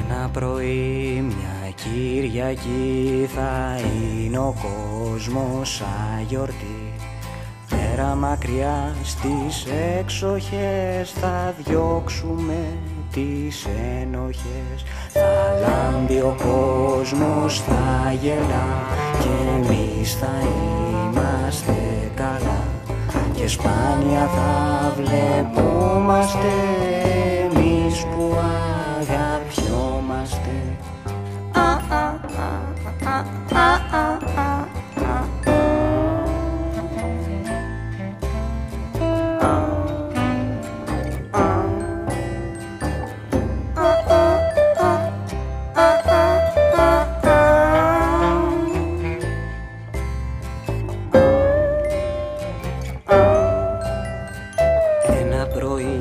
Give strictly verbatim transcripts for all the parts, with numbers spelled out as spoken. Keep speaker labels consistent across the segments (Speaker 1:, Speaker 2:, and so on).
Speaker 1: Ένα πρωί μια Κυριακή θα είναι ο κόσμος σαν γιορτή. Πέρα μακριά στις έξοχες θα διώξουμε τις ενοχές. Θα λάμπει ο κόσμος, θα γελά και εμείς θα είμαστε καλά. Και σπάνια θα βλεπόμαστε εμείς που αγαπιόμαστε. Ένα πρωί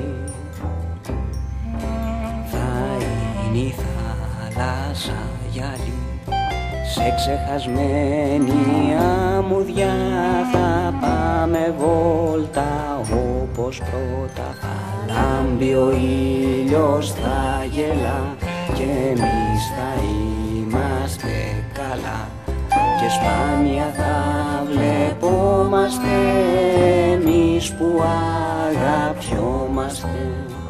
Speaker 1: θα είναι η θάλασσα γυαλί. Σε ξεχασμένη αμμουδιά θα πάμε βόλτα όπως πρώτα. Θα λάμπει ο ήλιος, θα γελά και εμείς θα είμαστε καλά. Και σπάνια θα βλεπόμαστε εμείς που αγαπιόμαστε.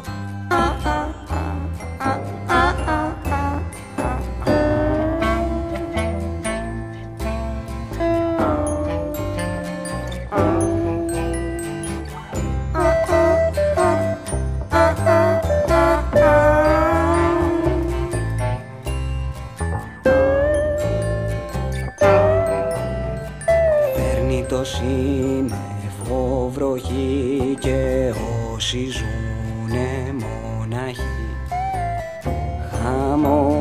Speaker 1: Το σύννεφο βροχή και όσοι ζουνε μοναχοί. Χαμό